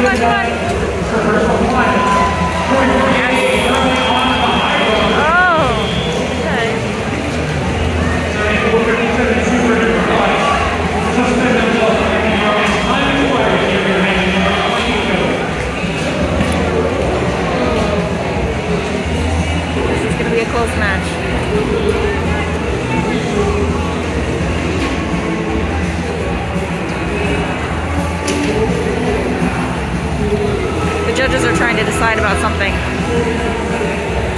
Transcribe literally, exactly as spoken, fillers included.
on, come on. Oh, okay. This is going to be a close match. The judges are trying to decide about something.